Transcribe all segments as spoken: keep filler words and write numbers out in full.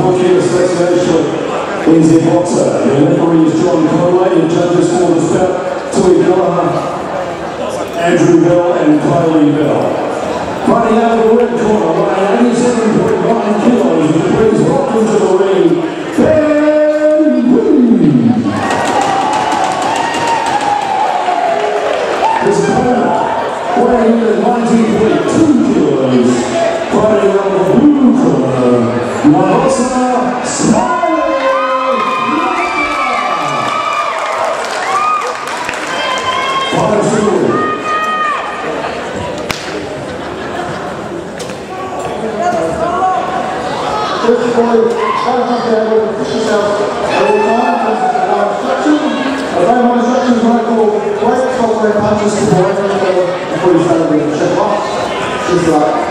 Booking Association is in boxer. Your referee is John Conway. Your judges for the bout, Tui Gallagher, Andrew Bell and Kylie Bell. Fighting out of the red corner, weighing eighty-seven point nine kilos, please welcome to the ring, Ben Green. His opponent, weighing in at ninety point two kilos, fighting out of the blue corner, Naosa Smiley. Five two. This boy, try not to have to push yourself all the time. There's no instructions. Obey my instructions when I call weight, stop wearing punches to the way before you start to check off. She's right.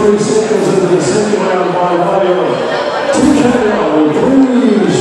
three seconds into the second round by way of T K O. Please,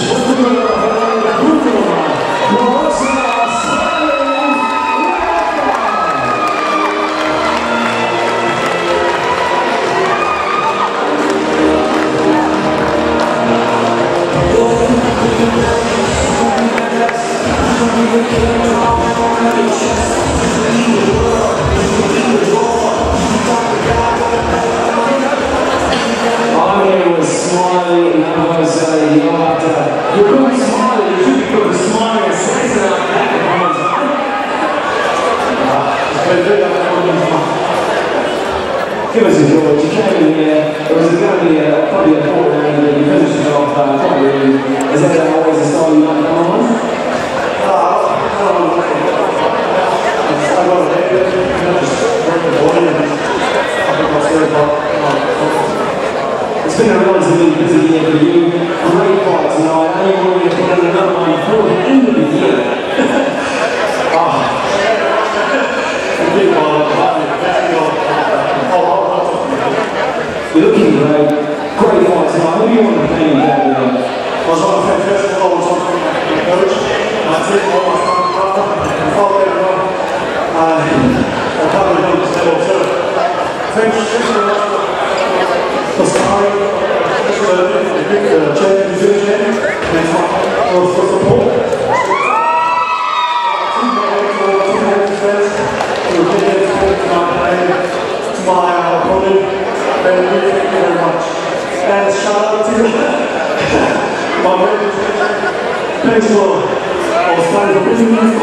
give us a George. You came in here, it was going to be a, probably a four round, and you finished it off uh, quite really. Is that always the style you like to come on? Uh, I got a bit, you know, just work the body and I think I'll stay about. It's been a relatively busy year for you. Great fight tonight. I only want you to put in another one before the end of the year. Ah, big one. You're looking great. Great fight tonight. Who do you want to play in that game? I was on a fantastic call with something like the coach. I think all my friends are and follow it around. I'll probably do this level too. Thank you very much for starting. Thanks for the big change in the game. And for support. My opponent, Ben, thank you very much. And shout out to my friend. Thanks for all starting for business.